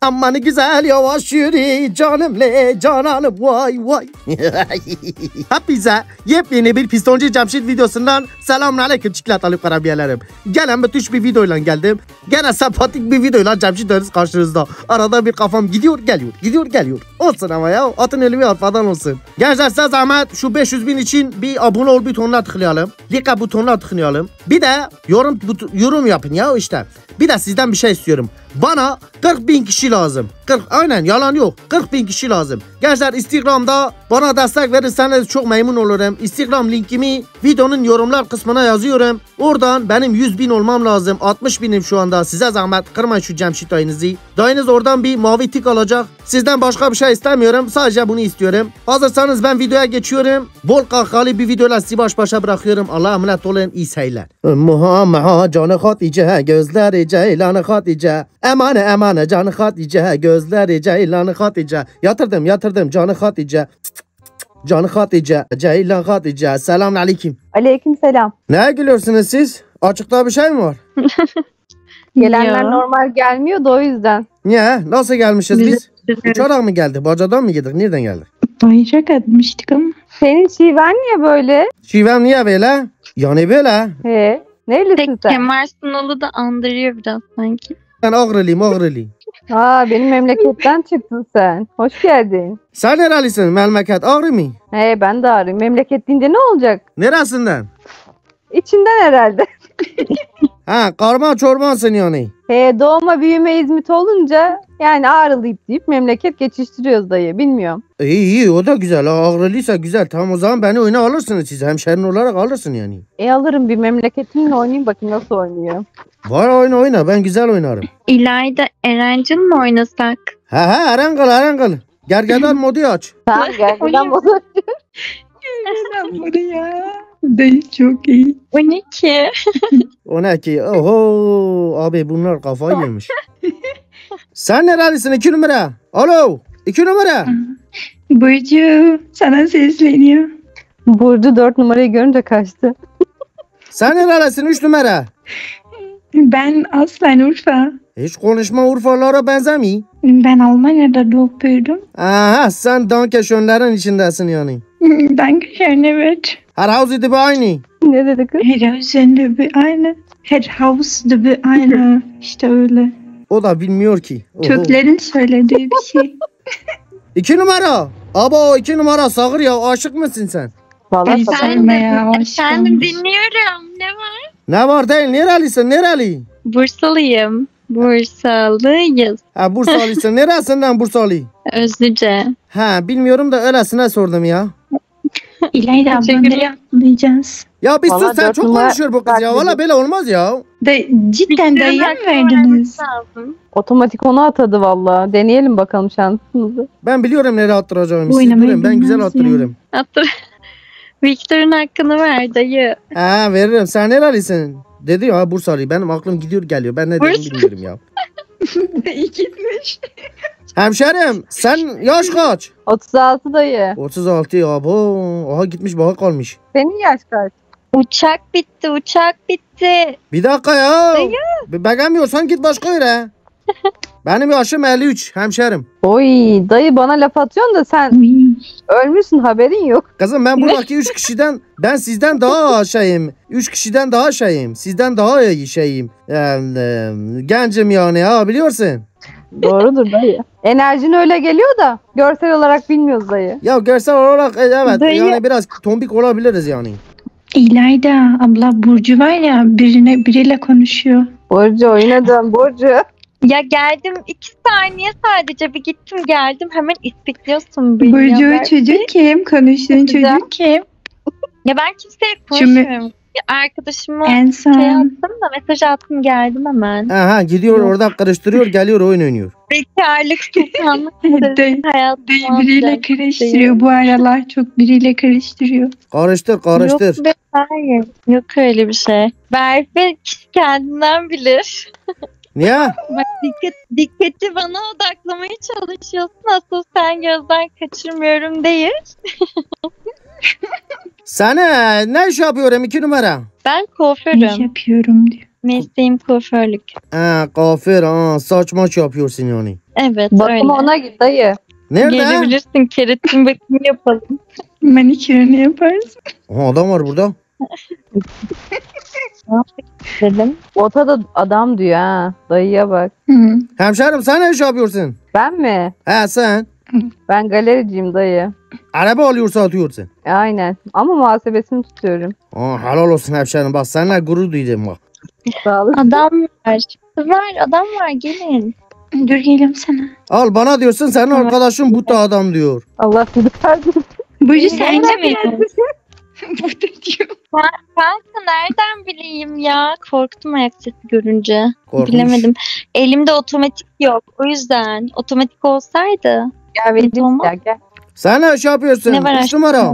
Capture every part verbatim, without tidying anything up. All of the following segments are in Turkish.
Aman güzel yavaş yürü canım le cananım vay vay. Hepinize yepyeni bir Pistoncu Cemşit videosundan selamünaleyküm çikolatalı karabiyelerim. Gene müthiş bir videoyla geldim. Gene sempatik bir videoyla Cemşit dönüz karşınızda. Arada bir kafam gidiyor geliyor gidiyor geliyor. Olsun ama ya atın elimi arpadan olsun. Gençler size zahmet şu beş yüz bin için bir abone ol butonuna tıklayalım. Like butonuna tıklayalım. Bir de yorum yorum yapın ya işte. Bir de sizden bir şey istiyorum. Bana kırk bin kişi lazım. kırk aynen yalan yok. kırk bin kişi lazım. Gençler Instagram'da bana destek verirseniz çok memnun olurum. Instagram linkimi videonun yorumlar kısmına yazıyorum. Oradan benim yüz bin olmam lazım. altmış binim şu anda. Size zahmet kırmayın şu Cemşit dayınızı. Dayınız oradan bir mavi tik alacak. Sizden başka bir şey istemiyorum. Sadece bunu istiyorum. Hazırsanız ben videoya geçiyorum. Bol kahkahalı bir videoyla sizi baş başa bırakıyorum. Allah'a emanet olun. İyi seyirler. Muhammed canı Hatice gözleri ceylanı Hatice. Emane emane canı Hatice gözleri ceylanı Hatice. Yatırdım yatırdım canı Hatice. Canı Hatice Ceylan Hatice. Selamun aleyküm. Aleyküm selam. Ne gülüyorsunuz siz? Açıkta bir şey mi var? Gelenler Ya. normal gelmiyor da o yüzden. Niye? Nasıl gelmişiz biz? Biz- Uçarak mı geldik? Bacadan mı geldik? Nereden geldik? Bayrak atmıştık ama. Senin şiven niye böyle? Şivem niye böyle? Yani böyle. He. Neylisin Tek sen? Kemal Sunal'ı da andırıyor biraz sanki. Ben ağrılıyım ağrılıyım. Aa benim memleketten çıktın sen. Hoş geldin. Sen nerelisin? Memleket Ağrı mı? He ben de arayayım. Memleket deyince ne olacak? Neresinden? İçinden herhalde. Ha karma çorbansın yani. He doğma büyüme İzmit olunca yani ağrılıyıp deyip memleket geçiştiriyoruz dayı. Bilmiyorum. İyi iyi o da güzel. Ağrılıysa güzel. Tamam o zaman beni oyuna alırsınız siz. Hemşerin olarak alırsın yani. E alırım bir memleketimle oynayayım bakayım nasıl oynuyor. Var oyna oyna. Ben güzel oynarım. İlayda Erencil mi oynasak? Ha ha Erengel Erengel. Gergedan modu aç. Tamam gel buradan bozul. Neden buraya? Dayı çok iyi. O ne ki? O ne ki? Oho abi bunlar kafayı yemiş. Sen nerelisin iki numara? Alo iki numara. Burcu sana sesleniyor. Burcu dört numarayı görünce kaçtı. Sen nerelisin üç numara? Ben aslen Urfa. Hiç konuşma Urfalılara benzemiyor. Ben Almanya'da doğup büyüdüm. Aha sen dankeşönlerin içindesin yani. Dankeschön evet. Her havuz de aynı. Ne dedi kız? Her Hausen bir aynı. Her Haus da bir aynı. İşte öyle. O da bilmiyor ki. Oho. Türklerin söylediği bir şey. İki numara. Abo iki numara sağır ya aşık mısın sen? Vallahi Ay, sakın. sen- ya, hoş Efendim olmuş. dinliyorum. Ne var? Ne var değil nerelisin nereli? Bursalıyım. Bursalıyız. Ha Bursalısın neresinden Bursalı? Özlüce. Ha bilmiyorum da öylesine sordum ya. İlayda abla Teşekkürler. ne yapmayacağız? Ya bir Vallahi sus sen dört çok numara konuşuyor bu kız ya. farklı. Valla böyle olmaz ya. Da, cidden dayıya mı Hakkını verdiniz? vermemiz lazım. Otomatik onu atadı valla. Deneyelim bakalım şansımızı. Ben biliyorum nereye attıracağım. Bu Siz oynamayı durun ben güzel bilmez attırıyorum. Hatır. Victor'un hakkını ver dayı. Ha veririm. Sen nerelisin? Dedi ya Bursalı. Benim aklım gidiyor geliyor. Ben ne dedim Bursa- bilmiyorum ya. İyi gitmiş. Hemşerim sen yaş kaç? otuz altı dayı. otuz altı ya bu. Aha gitmiş baka kalmış. Senin yaş kaç? Uçak bitti, uçak bitti. Bir dakika ya. Be- Beğenmiyorsan git başka yere. Benim yaşım elli üç hemşerim. Oy dayı bana laf atıyorsun da sen ölmüşsün haberin yok. Kızım ben buradaki üç kişiden ben sizden daha şeyim. Üç kişiden daha şeyim. Sizden daha iyi şeyim. Yani, e, gencim yani ya biliyorsun. Doğrudur dayı. Enerjin öyle geliyor da görsel olarak bilmiyoruz dayı. Ya görsel olarak e, evet Dayı- yani biraz tombik olabiliriz yani. İlayda abla Burcu var ya birine biriyle konuşuyor. Burcu oyuna dön Burcu. Ya geldim iki saniye sadece bir gittim geldim hemen ispikliyorsun beni. ya. Burcu Ben- çocuk kim? Konuştuğun Güzel. çocuk kim? Ya ben kimseye Şimdi- konuşmuyorum. Bir arkadaşıma En son. şey attım da mesaj attım geldim hemen. Aha gidiyor orada karıştırıyor geliyor oyun oynuyor. Bekarlık sultanlık Dayı, hayatım. dayı biriyle karıştırıyor. Bu aralar çok biriyle karıştırıyor. Karıştır karıştır. Yok be, hayır. Yok öyle bir şey. Berfe kişi kendinden bilir. Niye? Bak dikkat, dikkati bana odaklamaya çalışıyorsun. Asıl sen gözden kaçırmıyorum değil. Sana ne iş yapıyorum iki numara? Ben Ne iş kuaförüm. yapıyorum diyor. Mesleğim kuaförlük. Ha kafir ha saç maç yapıyorsun yani. Evet Bakıma öyle. ona git dayı. Nerede? Gelebilirsin, keratin bakımı yapalım. Manikürünü yaparsın. Aha, adam var burada. Dedim. Ota da adam diyor ha. Dayıya bak. Hı. Hemşerim sen ne iş yapıyorsun? Ben mi? He sen. Ben galericiyim dayı. Araba alıyor satıyorsun. Aynen. Ama muhasebesini tutuyorum. Aa, helal olsun hemşerim, bak seninle gurur duydum bak. Sağ olun. Adam var. Var adam var gelin. Dur geliyorum sana. Al bana diyorsun, senin Evet. arkadaşın bu da adam diyor. Allah sizi kahretsin. Burcu sen de mi? mi? Burada diyor. Kanka nereden bileyim ya? Korktum ayak sesi görünce. Korkmuş. Bilemedim. Elimde otomatik yok. O yüzden otomatik olsaydı. Gel vereyim Tamam. ya gel. Sen ne iş yapıyorsun? Ne var Üç aşkım? numara.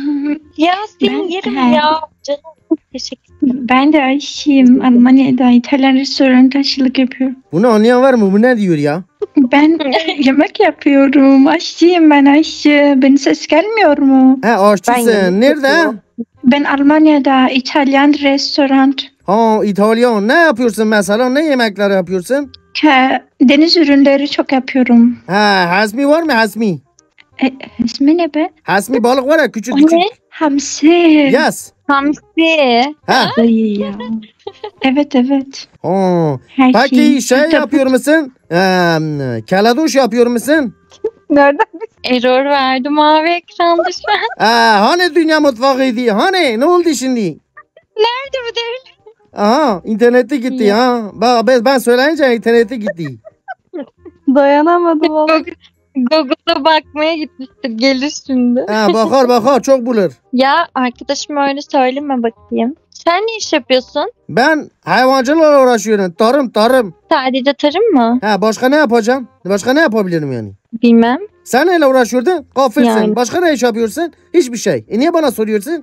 Ya senin Ben- yerim He. ya. Canım teşekkür ederim. Ben de Ayşe'yim. Almanya'da İtalyan restoranında aşçılık yapıyorum. Bunu anlayan var mı? Bu ne diyor ya? Ben yemek yapıyorum. Aşçıyım ben Ayşe. Benim ses gelmiyor mu? He, aşçısın. yemek Nerede? yapıyorum. Ben Almanya'da İtalyan restoran. Ha, İtalyan. Ne yapıyorsun mesela? Ne yemekler yapıyorsun? Ke- Deniz ürünleri çok yapıyorum. Ha, hasmi var mı hasmi? E, ismi ne be? Hasmi balık var ya, küçük O küçük. ne? Hamsi. Yes. Hamsi. Ha. Ay ya. Evet evet. Ha. Her Peki şeyi- şey Tabii. yapıyor musun? Ee, keladoş yapıyor musun? Nereden? Error verdi mavi ekranda şu an. Aa, hani dünya mutfağıydı? Hani ne oldu şimdi? Nerede bu devlet? Aha, internete gitti Ya. ha. Bak ben, ben söyleyince internete gitti. Dayanamadım valla. Google- Google'a bakmaya gitmiştir. Gelir şimdi. Ha, bakar bakar çok bulur. Ya arkadaşım öyle söyleme bakayım. Sen ne iş yapıyorsun? Ben hayvancılıkla uğraşıyorum. Tarım tarım. Sadece tarım mı? Ha, başka ne yapacağım? Başka ne yapabilirim yani? Bilmem. Sen neyle uğraşıyordun? Gafilsin. Yani. Başka ne iş yapıyorsun? Hiçbir şey. E niye bana soruyorsun?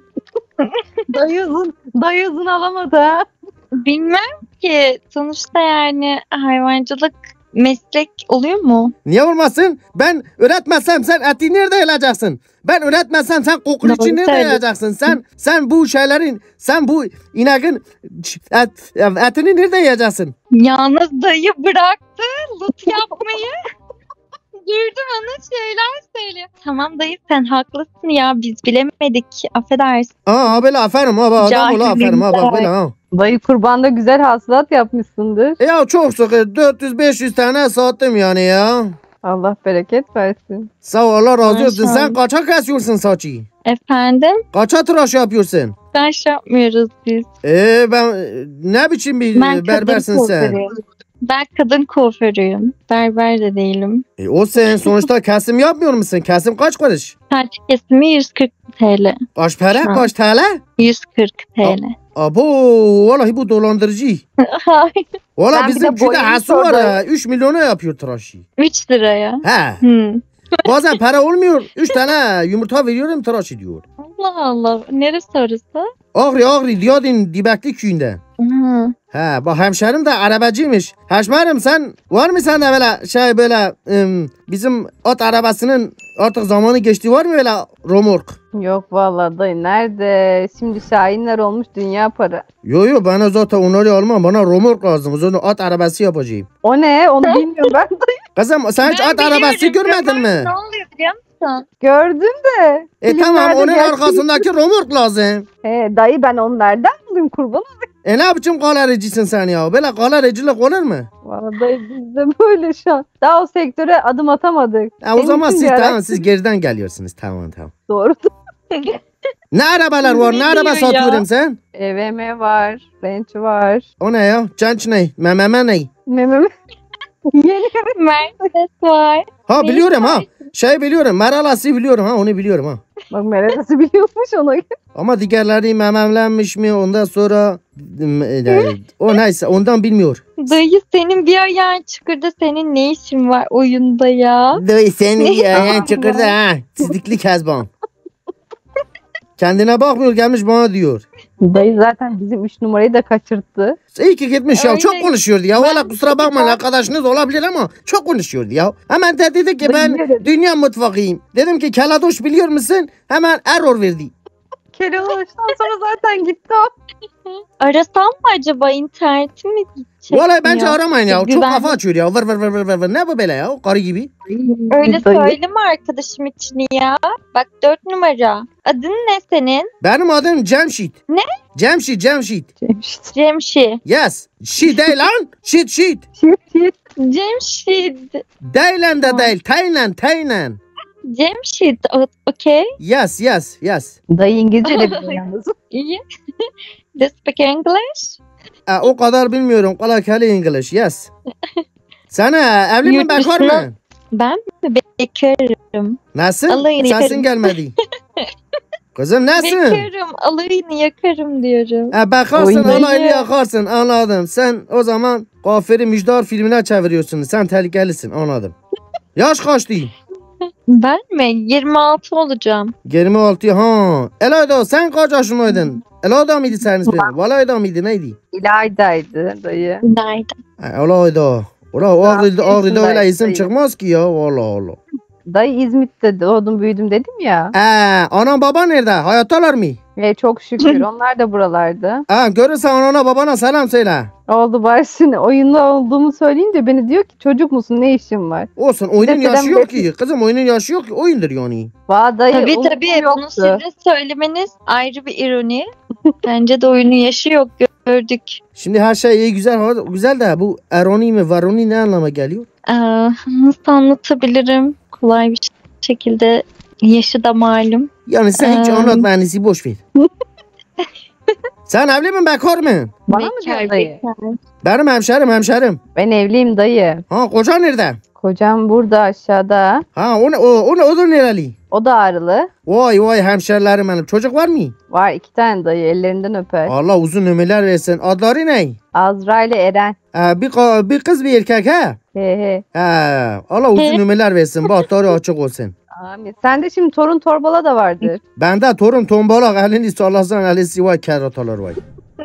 Dayı uzun. Dayı uzun alamadı ha. Bilmem ki. Sonuçta yani hayvancılık meslek oluyor mu? Niye olmasın? Ben üretmezsem sen eti nerede yiyeceksin? Ben üretmezsem sen kokun Doğru için nerede söylüyorsun. yiyeceksin? Sen sen bu şeylerin, sen bu ineğin et, etini nerede yiyeceksin? Yalnız dayı bıraktı loot yapmayı. Durdu bana şeyler söylüyor. Tamam dayı sen haklısın ya biz bilemedik. Affedersin. Aa böyle aferin ha, bak adam ol aferin ha, bak böyle ha. Dayı kurbanda güzel hasılat yapmışsındır. E ya çok sıkı, dört yüz beş yüz tane sattım yani ya. Allah bereket versin. Sağ ol, Allah razı olsun. Maşallah. Sen kaça kesiyorsun saçı? Efendim? Kaça tıraş yapıyorsun? Ben şey yapmıyoruz biz. E ben ne biçim bir Ben e, kadın berbersin sen? kuaförüyüm. Ben kadın kuaförüyüm. Berber de değilim. E, o sen sonuçta kesim yapmıyor musun? Kesim kaç kuruş? Saç kesimi yüz kırk T L. Kaç para? Şu an. Kaç T L? yüz kırk T L. Abo vallahi bu dolandırıcı. Hayır. Valla Ben bir de bizim köyde boyunu hasu var sordum. ha. üç milyona yapıyor tıraşı. üç liraya. He. Hmm. Bazen para olmuyor. üç tane yumurta veriyorum tıraş ediyor. Allah Allah. Neresi orası? Ağrı ağrı diyordun Dibekli köyünde. Hmm. He bak hemşerim de arabacıymış. Haşmerim sen var mı sende böyle şey böyle ım, bizim at arabasının artık zamanı geçti, var mı böyle romork? Yok vallahi dayı nerede? Şimdi şahinler olmuş dünya para. Yo yo bana zaten onları almam, bana romork lazım. O zaman at arabası yapacağım. O ne? Onu bilmiyorum ben dayı. Kızım sen hiç Ben at arabası biliyorum. görmedin mi? Ne oluyor biliyor musun? Gördüm de. E tamam, Filmlerde onun gerçek- arkasındaki romork lazım. He, dayı ben onu nereden bulayım kurban olayım. E ne biçim galericisin sen ya? Böyle galericilik olur mu? Vallahi dayı biz de böyle şu an. Daha o sektöre adım atamadık. E o Benim zaman için siz bir tamam, araç- siz geriden geliyorsunuz, tamam tamam. Doğru. Ne arabalar var? Ne, Ne araba diyor satıyorum ya? sen? E V M var. Range var. O ne ya? Çanç ne? Mememe ne? Mememi. Yeni. Mercedes var. Ha Ne biliyorum ha. var? Şey biliyorum. Meralası biliyorum ha. Onu biliyorum ha. Bak Meral nasıl biliyormuş onu. Ama diğerleri mememlenmiş mi? Ondan sonra e, o neyse ondan bilmiyor. Dayı senin bir ayağın çıkırdı. Senin ne işin var oyunda ya? Dayı senin Ne? ayağın çıkırdı ha. Sizlikli Kezban. Kendine bakmıyor, gelmiş bana diyor. Dayı zaten bizim üç numarayı da kaçırttı. İyi ki gitmiş ya. Öyle. Çok konuşuyordu ya. Ben- Valla kusura bakmayın, arkadaşınız olabilir ama çok konuşuyordu ya. Hemen de dedi ki ben Biliyorum. dünya mutfağıyım. Dedim ki keladoş biliyor musun? Hemen error verdi. Keloğlan'dan sonra zaten gitti o. Arasam mı acaba, internetim mi gidecek? Vallahi bence aramayın ya. Çok Güven- kafa açıyor ya. Vır vır vır vır vır vır. Ne bu böyle ya? Karı gibi. Öyle Dayı. söyleme arkadaşım için ya. Bak dört numara. Adın ne senin? Benim adım Cemşit. Ne? Cemşit, Cemşit. Cemşit. Cemşi. Yes. Şit değil lan. Şit, şit. Şit şit. Cemşid. Değilen de Tamam. değil. Taylen, taylen. Cemşid. O- Okey. Yes, yes, yes. Dayı İngilizce de biliyor yalnız. İyi. Do you speak English? E, o kadar bilmiyorum. Kalakali English. Yes. Sana evli mi Yurt bekar dışına- mı? Ben mi bekarım? Nasıl? Alayını Sesin yakarım. gelmedi. Kızım nasıl? Bekarım. Alayını yakarım diyorum. E, bakarsın Oy. alaylı yakarsın anladım. Sen o zaman Gaferi Müjdar filmine çeviriyorsun. Sen tehlikelisin anladım. Yaş kaç değil? Ben mi? yirmi altı olacağım. yirmi altı ha. Elayda sen kaç yaşındaydın? Elayda mıydı senin ismin? Valayda mıydı neydi? İlayda'ydı dayı. Nerede? E, Elayda. Ola Ağrı'da, Daha Ağrı'da öyle yaşındaydı isim dayı. çıkmaz ki ya. Allah Allah. Dayı İzmit'te doğdum büyüdüm dedim ya. Ee, anam baba nerede? Hayattalar mı? Ve çok şükür onlar da buralarda. Ha, görürsen anana babana selam söyle. Oldu bari şimdi oyunda olduğumu söyleyince beni diyor ki çocuk musun ne işin var? Olsun oyunun Dedem yaşı yok de- ki. Kızım oyunun yaşı yok ki. Oyundur yani. Vay dayı Tabii unuttum tabii. Bunu yoktu. size söylemeniz ayrı bir ironi. Bence de oyunun yaşı yok. Gördük. Şimdi her şey iyi güzel güzel de bu eroni mi varoni ne anlama geliyor? Ee, nasıl anlatabilirim? Kolay bir şekilde, yaşı da malum. Yani sen hiç Ee, anlat mühendisi boş ver. Sen evli mi bekar mı? Bana mı Bekar, diyor dayı? bekar. Benim hemşerim hemşerim. Ben evliyim dayı. Ha koca nerede? Kocam burada aşağıda. Ha o ne o, o, ne- o da nereli? O da ağrılı. Vay vay hemşerilerim benim. Çocuk var mı? Var iki tane dayı ellerinden öper. Allah uzun ömürler versin. Adları ne? Azra ile Eren. Ha, bir, ka- bir kız bir erkek ha? He he. Ha, Allah uzun He. ömürler versin. Bahtları açık olsun. Amin. Sende şimdi torun torbala da vardır. Bende torun tombalak elini sallasın elisi var keratalar var.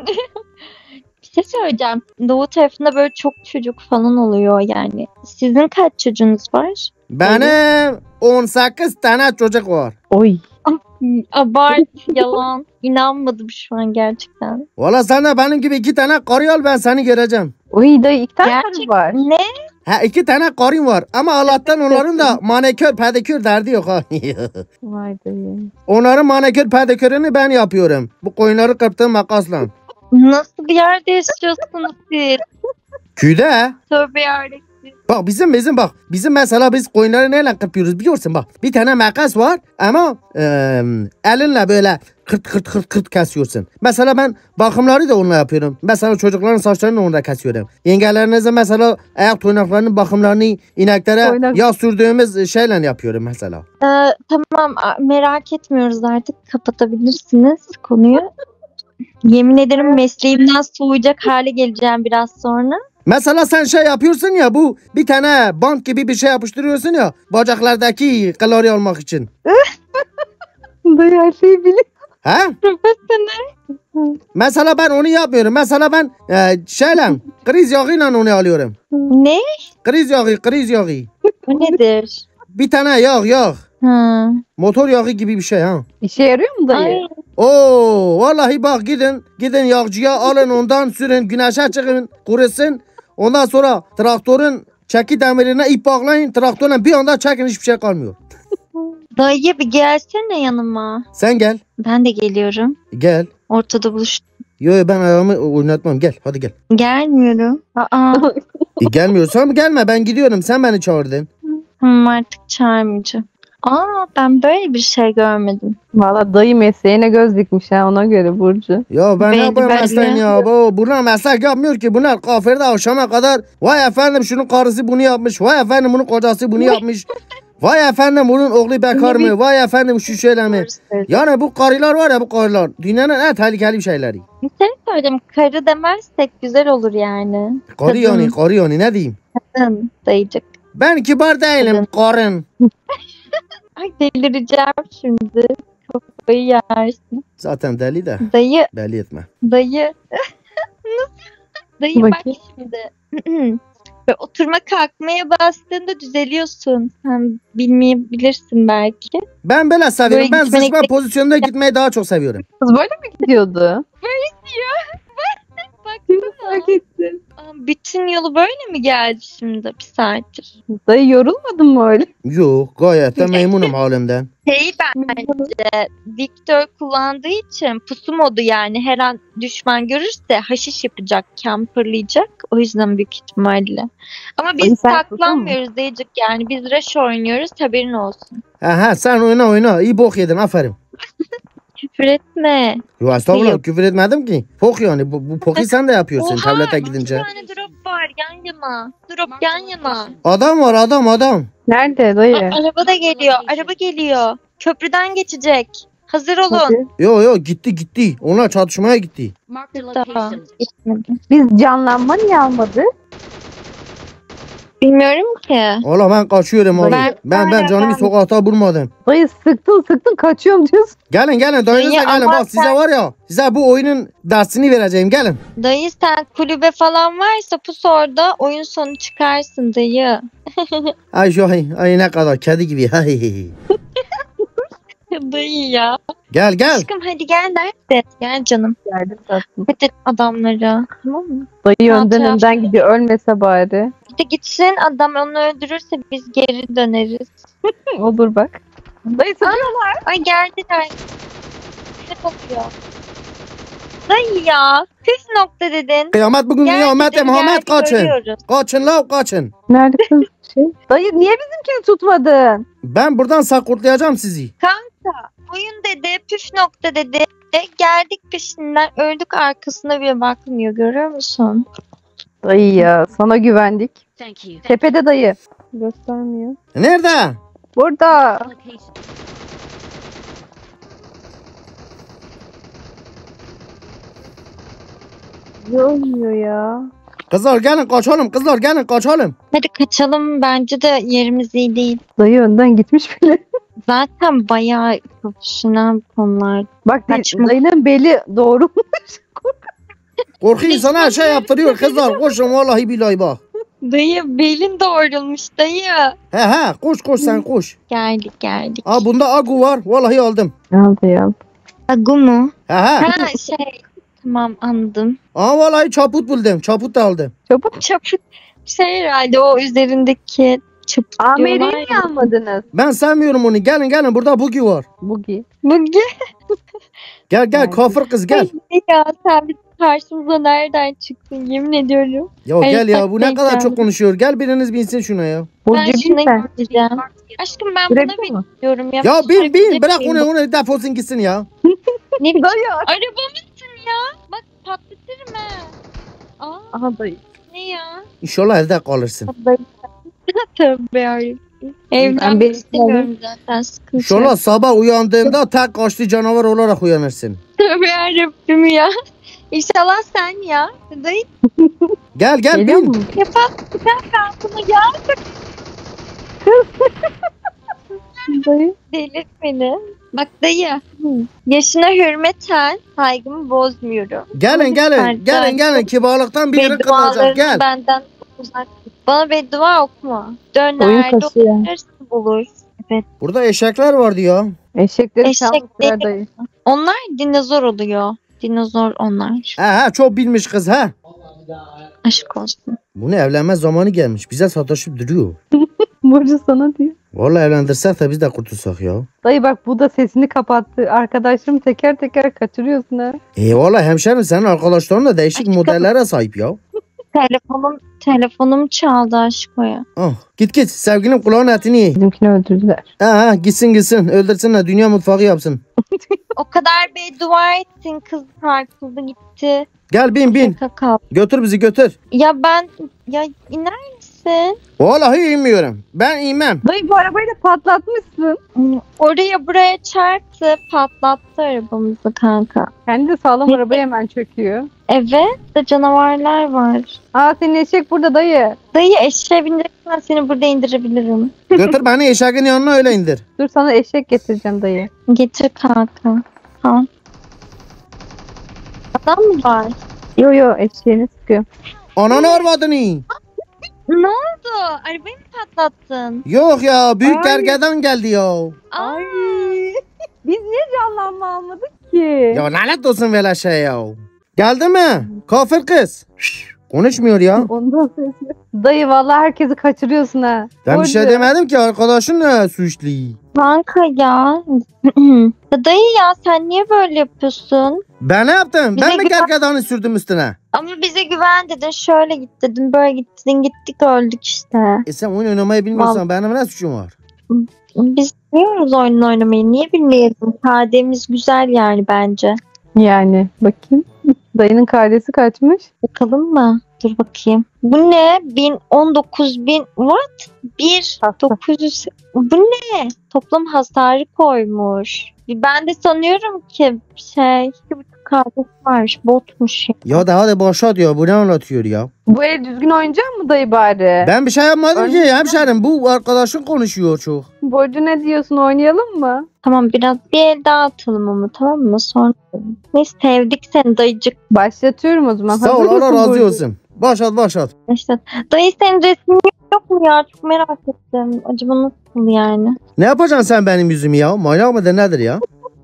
Bir şey söyleyeceğim. Doğu tarafında böyle çok çocuk falan oluyor yani. Sizin kaç çocuğunuz var? Benim on sekiz tane çocuk var. Oy. Abart, yalan. İnanmadım şu an gerçekten. Valla sen de benim gibi iki tane karı al ben seni göreceğim. Oy dayı iki tane Gerçek var. ne? Ha iki tane karım var ama Allah'tan onların da manikür pedikür derdi yok ha. Vay dayı. Onların manikür pedikürünü ben yapıyorum. Bu koyunları kırptığım makasla. Nasıl bir yerde yaşıyorsunuz siz? Köyde. Tövbe yarabbim. Bak bizim bizim bak bizim mesela biz koyunları neyle kırpıyoruz biliyorsun bak. Bir tane makas var ama e, elinle böyle kırt kırt kırt kırt kesiyorsun. Mesela ben bakımları da onunla yapıyorum. Mesela çocukların saçlarını onunla kesiyorum. Yengelerinizin mesela ayak toynaklarının bakımlarını ineklere Toynak. yağ sürdüğümüz şeyle yapıyorum mesela. Ee, tamam a- merak etmiyoruz artık. Kapatabilirsiniz konuyu. Yemin ederim mesleğimden soğuyacak hale geleceğim biraz sonra. Mesela sen şey yapıyorsun ya bu bir tane bant gibi bir şey yapıştırıyorsun ya bacaklardaki kalori almak için. Dayı her şeyi biliyor. Ha? Profesyonel. Mesela ben onu yapmıyorum. Mesela ben e, şeyle kriz yağıyla onu alıyorum. Ne? Kriz yağı, kriz yağı. O nedir? Bir tane yağ, yağ. Ha. Motor yağı gibi bir şey ha. İşe yarıyor mu dayı? Ay, Oo, vallahi bak gidin, gidin yağcıya alın ondan sürün, güneşe çıkın, kurusun. Ondan sonra traktörün çeki demirine ip bağlayın, traktörle bir anda çekin hiçbir şey kalmıyor. dayı bir gelsene yanıma. Sen gel, Ben de geliyorum. gel. Ortada buluş. Yo yo, ben ayağımı oynatmam, gel hadi gel. Gelmiyorum. Aa. E, gelmiyorsan gelme, ben gidiyorum, sen beni çağırdın. Hmm, artık çağırmayacağım. Aa, ben böyle bir şey görmedim. Valla dayı mesleğine göz dikmiş ha ona göre Burcu. Ya ben ne Belli yapayım belli. mesleğini ya? Bu, bunlar meslek yapmıyor ki. Bunlar kafirde akşama kadar vay efendim şunun karısı bunu yapmış. Vay efendim bunun kocası bunu yapmış. Vay efendim bunun oğlu bekar mı? Vay efendim şu şöyle mi? Doğru söylüyorsun. Yani bu karılar var ya bu karılar. Dünyanın en tehlikeli bir şeyleri. Bir şey söyleyeceğim. Karı demezsek güzel olur yani. Karı Kadın. yani karı yani ne diyeyim? Kadın dayıcık. Ben kibar değilim karın. Ay delireceğim şimdi. Kafayı yersin. Zaten deli de Dayı, belli etme. dayı. Nasıl? Dayı bak Bakayım. şimdi. Ve oturma kalkmaya bastığında düzeliyorsun. Sen bilmeyebilirsin belki. Ben böyle seviyorum. Böyle Ben gitmene zıçma gerek- pozisyonunda gitmeyi daha çok seviyorum. Kız böyle mi gidiyordu? Bak Fark ettim. bütün yolu böyle mi geldi şimdi bir saattir? Dayı yorulmadın mı öyle? Yok, gayet de memnunum halimden. Şey bence Victor kullandığı için pusu modu, yani her an düşman görürse haşiş yapacak, camperlayacak. O yüzden büyük ihtimalle. Ama Ay, biz sen saklanmıyoruz diyecek, yani biz rush oynuyoruz, haberin olsun. Aha, sen oyna oyna. İyi bok yedin, aferin. Küfür etme. Yo estağfurullah, Yok. küfür etmedim ki. Pok yani. Bu, bu poki sen de yapıyorsun Oha, tablete iki gidince. tane drop var yan yana. Drop yan yana. Adam var, adam adam. Nerede dayı? Aa, araba da geliyor. Araba geliyor. Köprüden geçecek. Hazır olun. Hadi. Yo yo, gitti gitti. Onlar çatışmaya gitti. Daha gitmedi. Biz canlanma niye almadık? Bilmiyorum ki. Valla ben kaçıyorum abi. Ben- Ben ben canımı ben- sokakta bulmadım. Dayı sıktın sıktın kaçıyorum diyorsun. Gelin gelin, dayınıza Dayı, gelin. ama Bak size sen- var ya, size bu oyunun dersini vereceğim. Gelin. Dayı sen kulübe falan varsa pus orada, oyun sonu çıkarsın dayı. Ay şu ay, ay ne kadar kedi gibi. Dayı ya. Gel gel. Aşkım hadi gel nerede? Gel canım. Geldim tatlım. Hadi adamlara. Tamam mı? Dayı Sağ önden taraf. önden gidiyor ölmese bari. İşte gitsin, adam onu öldürürse biz geri döneriz. Olur bak. Dayı sıkıyorlar. Ay geldiler. Ne kokuyor? Dayı ya. Püf nokta dedin. Kıyamet bugün Gel kıyamet dedim, Muhammed geldik, kaçın. ölüyoruz. Kaçın la kaçın. Nerede kız şey? Dayı niye bizimkini tutmadın? Ben buradan sakurtlayacağım sizi. Oyun dedi, püf nokta dedi. De geldik peşinden, öldük, arkasına bile bakmıyor, görüyor musun? Dayı ya sana güvendik. Tepede dayı. Göstermiyor. Nerede? Burada. Ne oluyor ya? Kızlar gelin kaçalım, kızlar gelin kaçalım. Hadi kaçalım, bence de yerimiz iyi değil. Dayı önden gitmiş bile. Zaten bayağı profesyonel konular. Bak Kaçma. dayının beli doğrulmuş. Korku insana şey yaptırıyor kızlar. Koşun vallahi billahi bak. Dayı belin doğrulmuş dayı. He he, koş koş sen koş. Geldik geldik. Aa bunda agu var. Vallahi aldım. Aldı ya. Agu mu? He he. Ha şey, tamam anladım. Aa vallahi çaput buldum. Çaput da aldım. Çabuk. Çaput şey herhalde, o üzerindeki çaput Ameri'yi diyorlar niye ya. almadınız? Ben sevmiyorum onu. Gelin gelin, burada bugi var. Bugi. Bugün Gel gel Nerede? kafir kız gel. ya sen bir karşımıza nereden çıktın, yemin ediyorum. Ya Ay, gel ya, bu ne denk kadar geldi. çok konuşuyor. Gel biriniz binsin şuna ya. Burcu Ben şuna bin sen. gideceğim. Aşkım ben buna Sürekli mi? biniyorum ya. Ya bin bin, Sürekli bırak bin. onu onu defolsun gitsin ya. Ne biçim Dayı. araba mısın ya? Bak patlatırım ha. Aa Aha dayı. ne ya? İnşallah evde kalırsın. Tövbe yarabbim. Ben Evlenmek benim- istemiyorum zaten, sıkıntı yok. İnşallah sabah uyandığımda tek kaçlı canavar olarak uyanırsın. Tövbe yarabbim ya. İnşallah sen ya. Dayı Gel gel Geliyor bin. mu? yapan sen kalkını ya. Dayı. Delir beni. Bak dayı. Yaşına hürmeten saygımı bozmuyorum. Gelin gelin. Lütfen, Gelin gelin. Kibarlıktan bir yere kırılacak. Beddualarını Gel. benden uzak tut. Bana beddua okuma. Oyun Döner, kasıyor. dolaşırsın bulur. Evet. Burada eşekler vardı ya. Eşekleri Eşek çalmışlar değil. dayı. Onlar dinozor oluyor. Dinozor onlar. He he, çok bilmiş kız he. Aşk olsun. Bunu evlenme zamanı gelmiş. Bize sataşıp duruyor. Burcu sana diyor. Vallahi evlendirsek de biz de kurtulsak ya. Dayı bak bu da sesini kapattı. Arkadaşlarımı teker teker kaçırıyorsun ha. E vallahi hemşerim, senin arkadaşların da değişik Aşkım. modellere sahip ya. Telefonum telefonum çaldı aşko ya. Ah, git git sevgilim, kulağın etini ye. Bizimkini öldürdüler. Ha ha, gitsin gitsin, öldürsünler, dünya mutfağı yapsın. O kadar beddua ettin, kız farklı gitti. Gel bin bin, Şaka kal. götür bizi götür. Ya ben ya iner misin? Vallahi inmiyorum. Ben inmem. Dayı bu arabayı da patlatmışsın. Oraya buraya çarptı, patlattı arabamızı kanka. Kendi de sağlam arabaya hemen çöküyor. Evet, de canavarlar var. Aa senin eşek burada dayı. Dayı eşeğe bindirirsen seni burada indirebilirim. Götür beni eşeğin yanına, öyle indir. Dur sana eşek getireceğim dayı. Getir kanka. Al. Adam mı var? Yo yo eşeğini sıkıyor. Ananı arvadını. Ne oldu? Arabayı mı patlattın? Yok ya büyük Ay. gergedan geldi ya. Ay. Biz niye canlanma almadık ki? Ya lanet olsun böyle şey ya. Geldi mi? Kafir kız. Şşş, konuşmuyor ya. Ondan sesi. Dayı vallahi herkesi kaçırıyorsun ha. Ben bir şey Burcu. demedim ki arkadaşın ne suçlu. Kanka ya. Ya dayı ya sen niye böyle yapıyorsun? Ben ne yaptım? Bize Ben mi güven- gergedanı sürdüm üstüne? Ama bize güven dedin, şöyle git dedin, böyle git dedin, gittik öldük işte. E sen oyun oynamayı bilmiyorsan benim ne suçum var? Biz biliyoruz oyun oynamayı, niye bilmeyelim? K D'miz güzel yani bence. Yani bakayım. Dayının kardeşi kaçmış. Bakalım mı? Dur bakayım. Bu ne? bin on dokuz bin what? bir Hasta. dokuz yüz. Bu ne? Toplam hasarı koymuş. Ben de sanıyorum ki şey iki buçuk kardeş varmış. Botmuş ya. Ya da hadi başla diyor. Bu ne anlatıyor ya? Bu el düzgün oynayacak mı dayı bari? Ben bir şey yapmadım Ön- ki hemşerim. Bu arkadaşın konuşuyor çok. Burcu ne diyorsun, oynayalım mı? Tamam, biraz bir el daha atalım ama, tamam mı? Sonra. Neyse, sevdik seni dayıcık. Başlatıyorum o zaman. Sağ ol Hazır Allah mısın razı Burcu? olsun. Başlat başlat. İşte dayı, senin resmin yok mu ya? Çok merak ettim. Acaba nasıl yani? Ne yapacaksın sen benim yüzümü ya? Manyak mıdır nedir ya?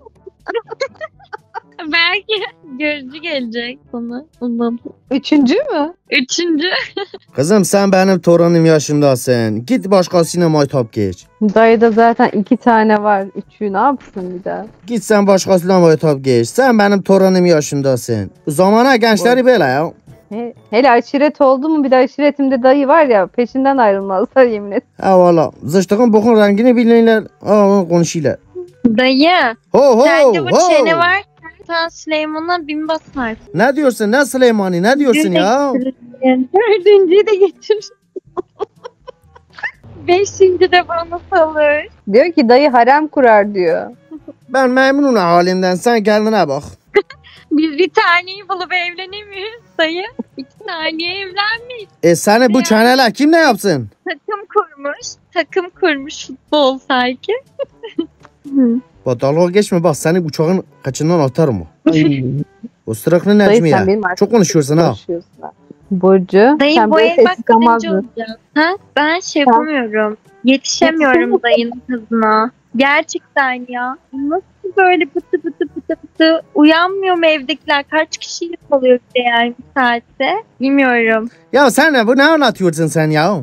Belki gözcü gelecek sana. Umarım. Üçüncü mü? Üçüncü. Kızım sen benim torunum yaşındasın. Git başkasıyla maytap geç. Dayıda zaten iki tane var. Üçü ne yapsın bir daha? Git sen başkasıyla maytap geç. Sen benim torunum yaşındasın. Bu zamana gençleri böyle ya. He, hele aşiret oldu mu bir de aşiretimde dayı var ya peşinden ayrılmazlar yemin et. Ha valla. Zıçtığın bokun rengini bilirler. Aa konuşuyorlar. Dayı. Ho ho Sende bu ho. çene var. Sen Süleyman'a bin basar. Ne diyorsun? Ne Süleymani? Ne diyorsun ya? Dördüncüyü de getir. Beşinci de bana salır. Diyor ki dayı harem kurar diyor. Ben memnunum halimden. Sen kendine bak. Biz bir taneyi bulup evlenemiyoruz dayı. İki taneye evlenmeyiz. E seni bu çeneler kim ne yapsın? Takım kurmuş. Takım kurmuş futbol sanki. Bak dalga geçme bak seni uçağın kaçından atarım o. O sıraklı Dayı sen Necmiye. benim artık Çok konuşuyorsun ha. konuşuyorsun ha. Burcu Dayı sen bu böyle el bak sessiz birinci kamazdın. olacağız. Ha? Ben şey yapamıyorum. Yetişemiyorum dayının kızına. Gerçekten ya. Nasıl böyle pıtı pıtı pıtı pıtı. Uyanmıyor mu evdekiler? Kaç kişi kalıyor bir de yani bir saatte? Bilmiyorum. Ya sen ne bu ne anlatıyorsun sen ya?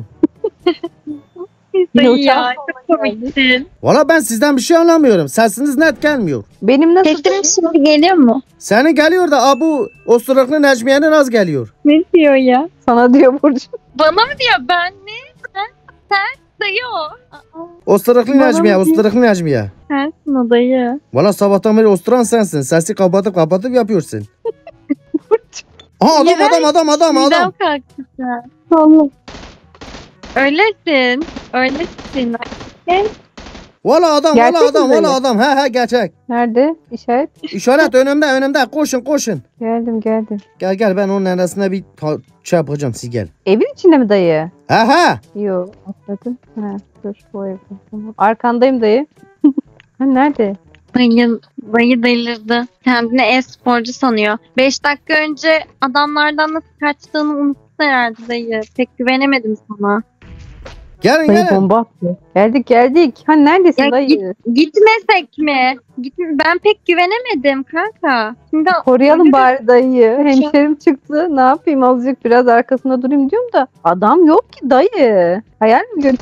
Dayı Yok, ya. çok Çok komiksin. Valla ben sizden bir şey anlamıyorum. Sesiniz net gelmiyor. Benim nasıl Sesim şimdi geliyor mu? Senin geliyor da abu o sıraklı Necmiye'nin az geliyor. Ne diyor ya? sana diyor Burcu. Bana mı diyor? Ben ne? Sen, sen dayı o. Aa, O sıraklı Bana Necmiye, mı o diyor? sıraklı Necmiye. sensin o dayı. Valla sabahtan beri osturan sensin. Sesi kapatıp kapatıp yapıyorsun. Aha adam İğrenç. adam adam adam Midem adam. kalktı sen. Allah. Öylesin. Öylesin. Valla adam Gerçek valla mi adam böyle? valla adam. He he gerçek. Nerede? İşaret. İşaret önümde önümde koşun koşun. Geldim geldim. Gel gel ben onun arasına bir ta- şey yapacağım siz gel. Evin içinde mi dayı? He he. Yok atladım. Ha, dur bu evde. Tamam. Arkandayım dayı. ha, nerede? Dayı, dayı delirdi. Kendini e-sporcu sanıyor. Beş dakika önce adamlardan nasıl kaçtığını unuttun herhalde dayı. Pek güvenemedim sana. Gelin Dayı gelin. bomba attı. Geldik geldik. Ha neredesin Ya dayı? git, gitmesek mi? Git, ben pek güvenemedim kanka. Şimdi Koruyalım Yürü. bari dayıyı. Hemşerim çıktı. Ne yapayım azıcık biraz arkasında durayım diyorum da. Adam yok ki dayı. Hayal mi gör?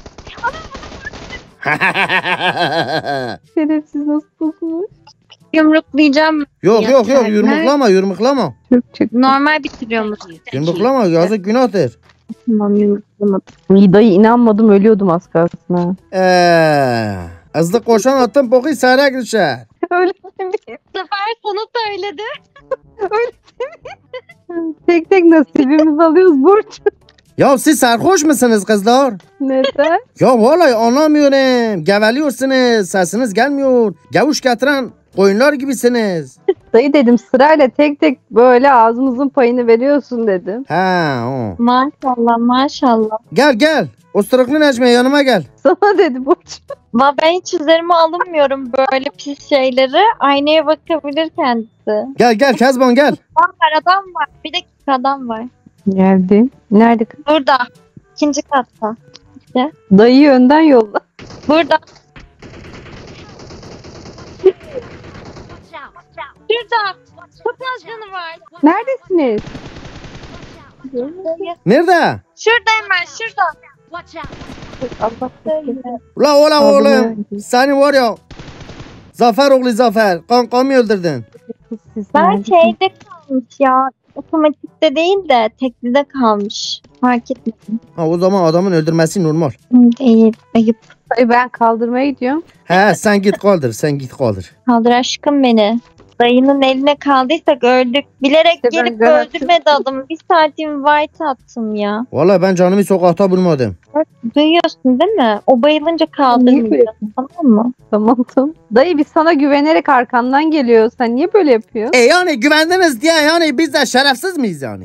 Şerefsiz nasıl bulmuş? yumruklayacağım. yok yok yok Ya, yumruklama yumruklama. Türk çıktı. Normal bitiriyormuş. Yumruklama yazık günahtır. Tamam, yumruklamadım. İyi dayı inanmadım ölüyordum az kalsın ha. Eee. Hızlı koşan atın boku seyrek düşer. Öyle demeyin. Bu sefer sana söyledi. Tek tek nasibimizi alıyoruz Burç. Ya siz sarhoş musunuz kızlar? Neden? Ya vallahi anlamıyorum. Geveliyorsunuz. Sesiniz gelmiyor. Gavuş getiren koyunlar gibisiniz. Dayı dedim sırayla tek tek böyle ağzımızın payını veriyorsun dedim. Ha o. Maşallah maşallah. Gel gel. O sıraklı Necmiye yanıma gel. Sana dedi Burç. Va ben hiç üzerime alınmıyorum böyle pis şeyleri. Aynaya bakabilir kendisi. Gel gel Kezban gel. Adam var, adam var. Bir dakika, adam var. Geldi. Nerede kız? Burada. ikinci katta. Dayıyı önden yolla. Burada. Şurada. Çok az canı var. Neredesiniz? Dayı. Nerede? Şurada hemen şurada. Allah Dayı. Ula ola Aldım oğlum. öyle. Seni var ya. Zafer oğlu Zafer. Kankamı öldürdün. siz Ben neredesiniz? şeyde kalmış ya. Otomatikte değil de teklide kalmış. Fark etmedim. Ha, o zaman adamın öldürmesi normal. Değil. Ayıp. Dayı ben kaldırmaya gidiyorum. He sen git kaldır. Sen git kaldır. Kaldır aşkım beni. Dayının eline kaldıysak öldük. Bilerek İşte ben gelip garanti- öldürmedi adamı. Bir saatim white attım ya. Vallahi ben canımı sokakta bulmadım. Duyuyorsun değil mi? O bayılınca kaldırmayacaksın, tamam mı? Tamam tamam. Dayı biz sana güvenerek arkandan geliyoruz. Sen niye böyle yapıyorsun? E yani güvendiniz diye yani biz de şerefsiz miyiz yani?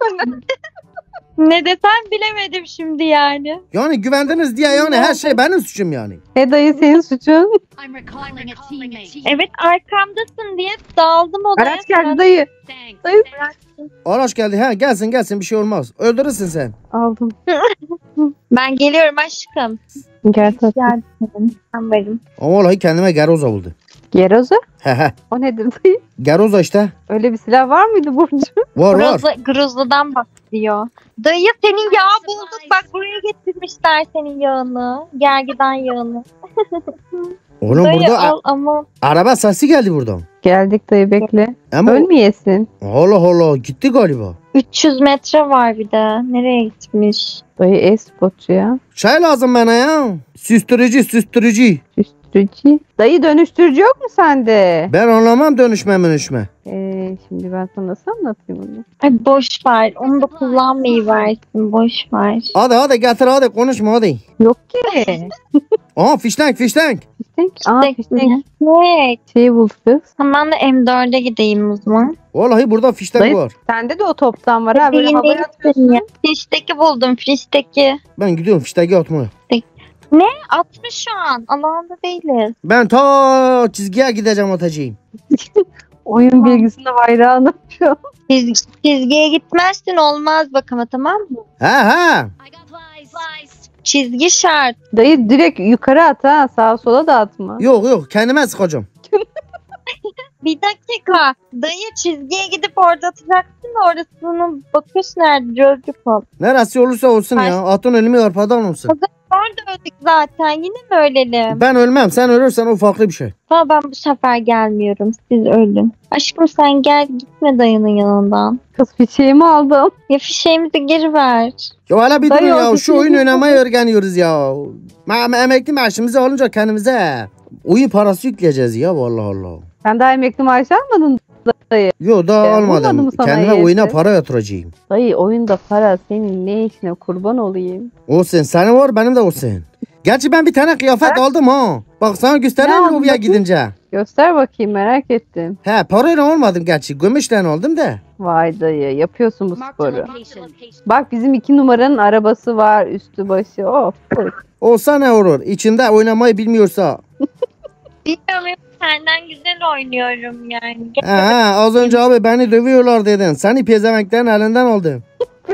Ne desem bilemedim şimdi yani. Yani güvendiniz diye yani her şey benim suçum yani. E dayı senin suçun. I'm recalling a teammate. Evet arkamdasın diye dağıldım odaya. Araç geldi dayı. Thanks. Dayı. Araç geldi. Ha gelsin gelsin bir şey olmaz. Öldürürsün sen. Aldım. Ben geliyorum aşkım. Gel tatlım. Yardım. Ben varım. Ama vallahi kendime geroza buldu. Geroza? He he. O nedir dayı? Geroza işte. Öyle bir silah var mıydı Burcu? Var var. Groza, Groza'dan bahsediyor. Dayı senin yağ bulduk. Bak buraya getirmişler senin yağını. Gergedan yağını. Oğlum Dayı burada a- al ama. araba sesi geldi buradan. Geldik dayı bekle. Ama Ölmeyesin. Allah Allah gitti galiba. üç yüz metre var bir de. Nereye gitmiş? Dayı e-spotçu ya. Şey lazım bana ya. Süstürücü süstürücü. Dönüştürücü. Dayı dönüştürücü yok mu sende? Ben anlamam dönüşme dönüşme. Ee, şimdi ben sana nasıl anlatayım onu? Ay boş ver. Onu da kullanmayı versin. Boş ver. Hadi hadi getir hadi konuşma hadi. Yok ki. Aha fiştank fiştank. Fiştek. Aa fiştek. Evet. Şeyi bulduk kız. Tamam da M dörde gideyim o zaman. Vallahi burada fiştank Dayı- var. Sende de o toptan var ha. Böyle Değil, havaya değil atıyorsun. ya. Fişteki buldum. Fişteki. Ben gidiyorum fiştaki atmaya. altmış şu an. Alanda değiliz. Ben ta çizgiye gideceğim atacağım. Oyun bilgisinde hayranım şu an. Çiz, çizgiye gitmezsin olmaz bak ama tamam mı? He he. I got flies. Flies. Çizgi şart. Dayı direkt yukarı at ha. Sağa sola da atma. Yok yok kendime sıkacağım. Bir dakika. Dayı çizgiye gidip orada atacaksın da orasını bakıyorsun nerede gözlük ol. Neresi olursa olsun ya. Atın ölümü arpadan olsun. Orada öldük zaten. Yine mi ölelim? Ben ölmem. Sen ölürsen o farklı bir şey. Ama ben bu sefer gelmiyorum. Siz ölün. Aşkım sen gel gitme dayının yanından. Kız fişeğimi aldım. Ya fişeğimizi geri ver. Ya hala bir durun Dayı, ya. o Şu oyun fişeği- oynamayı öğreniyoruz ya. Ma- emekli maaşımızı alınca kendimize oyun parası yükleyeceğiz ya. Vallahi Allah. Sen daha emekli maaşı almadın dayı. Yok daha Ya, bulmadı almadım. mı sana Kendime E Y S? oyuna para yatıracağım. Dayı oyunda para senin ne işine kurban olayım. Olsun. Senin var benim de olsun. Gerçi ben bir tane kıyafet aldım ha. Bak sana göstereyim Ne mi aldın oraya bakayım? gidince? Göster bakayım merak ettim. He parayla olmadım gerçi. Gümüşle aldım da. Vay dayı yapıyorsun bu Marked a sporu. location. Bak bizim iki numaranın arabası var üstü başı. Of. Olsa ne olur? İçinde oynamayı bilmiyorsa. Bilmiyorum senden güzel oynuyorum yani. Gel. He he az önce abi beni dövüyorlar dedin. Seni pezemeklerin elinden aldım.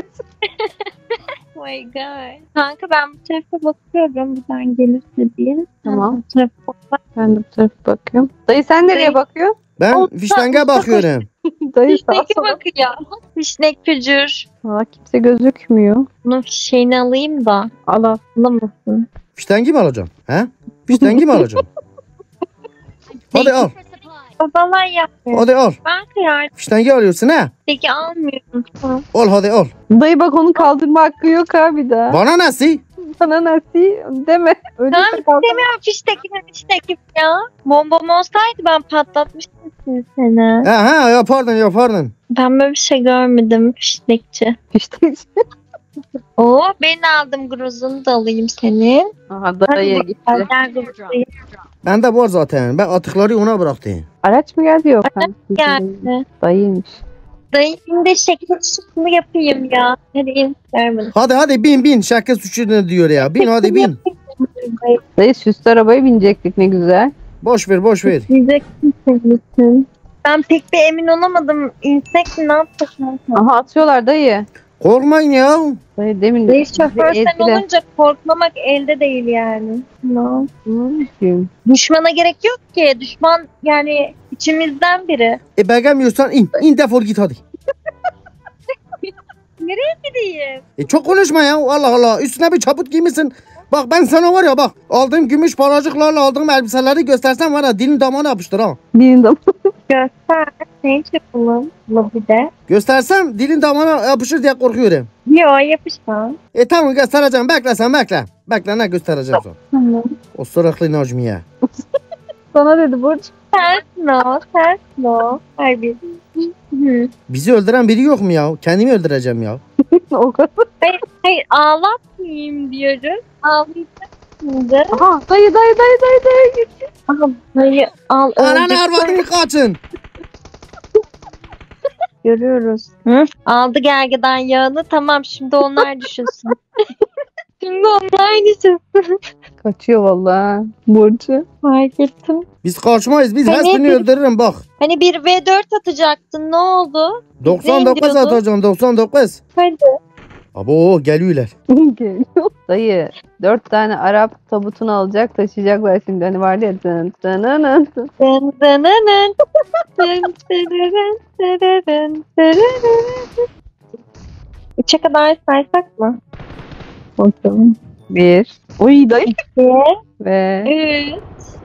Oh my god. Kanka ben bu tarafa bakıyorum buradan gelirse diye. Tamam. Sen bu tarafa bak. Ben de bu tarafa bakıyorum. Dayı sen nereye Dayı- bakıyorsun? Ben Olsa- fiştenge bakıyorum. Dayı sağa Fişneki sola. bakıyor. Fişnek pücür. Valla kimse gözükmüyor. Bunun fişeğini alayım da. Al al. Alamasın. Fiştengi mi alacağım? He? Fiştengi mi alacağım? Hadi al. For supply. Babalar yapmıyor. Hadi al. Ben kıyar. Fiştengi alıyorsun ha? Peki almıyorum. Tamam. Al hadi al. Dayı bak onun kaldırma hakkı yok ha bir daha. Bana nasıl? Bana nasıl deme. Öyle Tamam kaldır- istemiyorum fiştekini fiştekini ya. Bombam olsaydı ben patlatmıştım seni. He he yapardın yapardın. Ben böyle bir şey görmedim fiştekçi. İşte. Oo ben aldım gruzunu da alayım senin. Aha dayıya gitti. Gel gruzuyu. Bende var zaten. Ben atıkları ona bıraktım. Araç mı geldi yok? Ha, Geldi. Dayıymış. Dayının de şekil çıkımı yapayım ya. Hadi in ver bana. Hadi hadi bin bin. Şaka suçu ne diyor ya. Bin hadi bin. Dayı süslü arabaya binecektik ne güzel. Boş ver boş ver. Diyeceksin sen. Ben pek bir emin olamadım. İnsek mi ne yapsak? Aha atıyorlar dayı. Korkmayın ya. Dayı demin Reis şoför sen ettiler. olunca korkmamak elde değil yani. No. Hmm. Düşmana gerek yok ki. Düşman yani içimizden biri. E beğenmiyorsan in. İn defol git hadi. Nereye gideyim? E çok konuşma ya. Allah Allah. Üstüne bir çaput giymişsin. Bak ben sana var ya bak. Aldığım gümüş paracıklarla aldığım elbiseleri göstersem var ya dilin damağına yapıştır ha. Benim de Göster. Ne yapalım? Lobide. Göstersem dilin damağına yapışır diye korkuyorum. Yo yapışma. E tamam göstereceğim. Bekle sen bekle. Bekle ne göstereceğim sana. Tamam. O suraklı Necmiye. sana dedi Burç. Sensin o. Sensin o. Harbi. Hı. Bizi öldüren biri yok mu ya? Kendimi öldüreceğim ya. O kadar. Hayır ağlatmayayım diyoruz. Ağlayacaksındır. Aha dayı dayı dayı dayı dayı. Aha dayı al. Ananı öldük. arvadını kaçın. Görüyoruz. Hı? Aldı gergedan yağını. Tamam şimdi onlar düşünsün. Şimdi onlar düşünsün. Kaçıyor vallahi Burcu. Fark ettim. Biz kaçmayız. Biz Hani hepsini bir- öldürürüm bak. Hani bir V dört atacaktın. Ne oldu? doksan dokuz diyordun? atacağım doksan dokuz. Hadi. Abo geliyorlar. Geliyor. Dayı dört tane Arap tabutunu alacak taşıyacaklar şimdi. Hani vardı ya. Dın dın dın dın. Dın dın dın dın. Dın dın dın dın dın dın dın. Üçe kadar saysak mı? Bakalım. Bir. Oy dayı. İki. Ve Üç.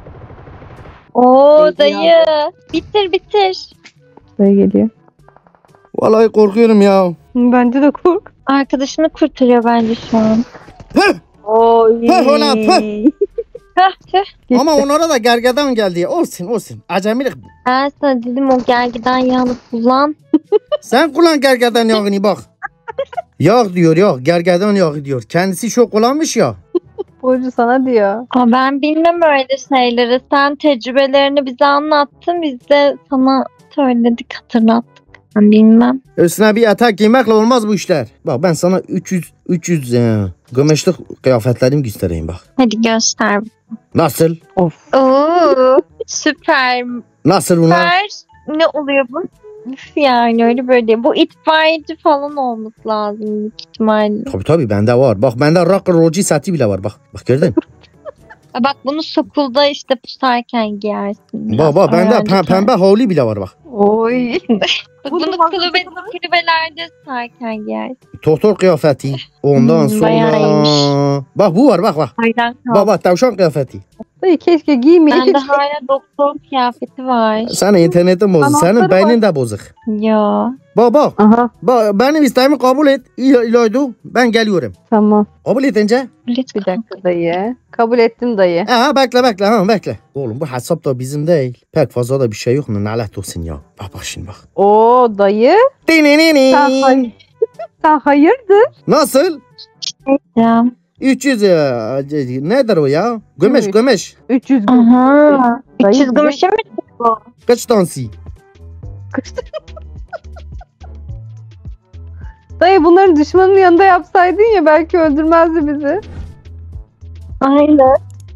Oo Dayı dayı. Bitir bitir. dayı geliyor. Vallahi korkuyorum ya. Bence de kork. Arkadaşını kurtarıyor bence şu an. Hıh! Oy. Heh, ulan, heh. Hah tüh. Ama onlara da gergedan geldi. Olsun olsun. Acemilik bu. Ben sana dedim o gergedan yağını kullan. Sen kullan gergedan yağını bak. Yağ diyor yağ. Gergedan yağı diyor. Kendisi çok kullanmış ya. Burcu sana diyor. Aa, ben bilmem öyle şeyleri. Sen tecrübelerini bize anlattın. Biz de sana söyledik, hatırlattık. Ben bilmem. Üstüne bir etek giymekle olmaz bu işler. Bak ben sana üç yüz üç yüz e, gümüşlük kıyafetlerimi göstereyim bak. Hadi göster. Nasıl? Of. Oo, süper. Nasıl bunlar? Süper. Ne oluyor bu? Üf, yani öyle böyle değil. Bu itfaiyeci falan olması lazım büyük ihtimalle. Tabii tabii bende var. Bak bende rock rollci seti bile var. Bak bak gördün. Ha, bak bunu sokulda işte pusarken giyersin. Bak bak bende Öğrenci pem, pembe havlu bile var bak. Oy. Bak, Bunu bunu bak- kulübe, kulübelerde sarken giyersin. Doktor kıyafeti. Ondan Hmm, bayağı iyiymiş. sonra... Bak bu var bak bak. Hayran Bak kaldım. bak tavşan kıyafeti. Dayı keşke giymeyin. Bende hala doktor kıyafeti var. Senin internetin bozuk. Senin Anahtarı beynin de bozuk. Ya. Bak bak. Aha Bak benim isteğimi kabul et. İl- İlaydo. Ben geliyorum. tamam. Kabul edince. Bir dakika dayı. Kabul ettim dayı. Aha bekle bekle ha bekle. Oğlum bu hesap da bizim değil. Pek fazla da bir şey yok mu? Nalet olsun ya. Bak bak şimdi bak. Oo dayı. Dinini. Sen, hay sen hayırdır? Nasıl? Ya. üç yüz e, nedir o ya? Gümüş Gümüş. gümüş. üç yüz gün. Aha. Dayı üç yüz gümüşe mi? Kaç tanesi? Dayı bunların düşmanın yanında yapsaydın ya belki öldürmezdi bizi. Aynen.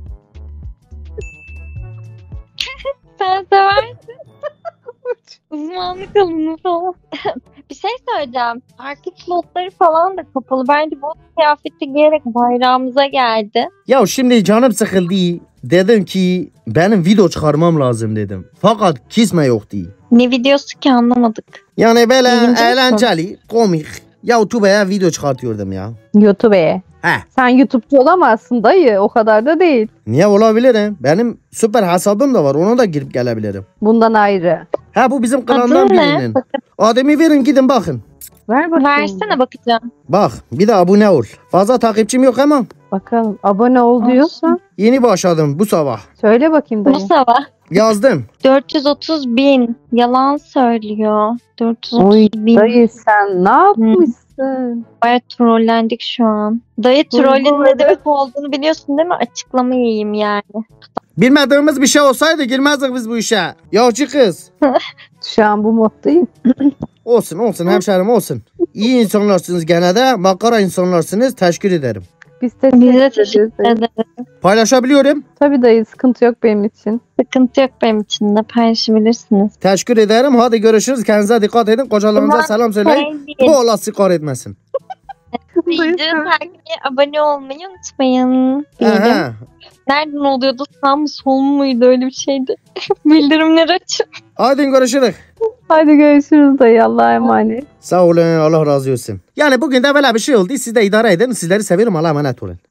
Sen seversin. Uzmanlık alanı falan. Bir şey söyleyeceğim. Arka slotları falan da kapalı. Bence bu kıyafeti giyerek bayrağımıza geldi. Ya şimdi canım sıkıldı. Dedim ki benim video çıkarmam lazım dedim. Fakat kisme yoktu. Ne videosu ki anlamadık. Yani böyle İlginç misin? eğlenceli, komik. YouTube'a video çıkartıyordum ya. YouTube'ye. He. Sen YouTube'cu olamazsın dayı. O kadar da değil. Niye olabilirim? Benim süper hesabım da var. Ona da girip gelebilirim. Bundan ayrı. Ha bu bizim klandan Adın ne? birinin. Bakın, Ademi verin gidin bakın. Ver bakayım. versene bakacağım. Bak bir de abone ol. Fazla takipçim yok ama Bakalım. Abone ol diyorsa. yeni başladım bu sabah. Söyle bakayım Bu dayı. sabah Yazdım. dört yüz otuz bin. Yalan söylüyor. dört yüz Oy otuz bin. dayı sen ne yapmışsın? Baya trollendik şu an. Dayı Duygu trollün ne öyle. demek olduğunu biliyorsun değil mi? Açıklama yiyeyim yani. Bilmediğimiz bir şey olsaydı girmezdik biz bu işe. Yavcı kız. Şu an bu moddayım. Olsun olsun hemşerim olsun. İyi insanlarsınız gene de makara insanlarsınız teşekkür ederim. Biz Bize teşekkür teşekkür ederiz. dayı. ederim. Paylaşabiliyorum. Tabii dayı, sıkıntı yok benim için. Sıkıntı yok benim için de paylaşabilirsiniz. Teşekkür ederim. Hadi görüşürüz. Kendinize dikkat edin. Kocalarınıza Ulan selam söyleyin. Şey Bu değil. Allah sizi kahretmesin. Video takibi, abone olmayı unutmayın. Diyelim. Aha. Nereden oluyordu? Sağ mı sol muydu, öyle bir şeydi. Bildirimleri açın. Hadi görüşürüz. Hadi görüşürüz dayı, Allah'a emanet. Sağ olun. Allah razı olsun. Yani bugün de böyle bir şey oldu. Siz de idare edin. Sizleri seviyorum. Allah'a emanet olun.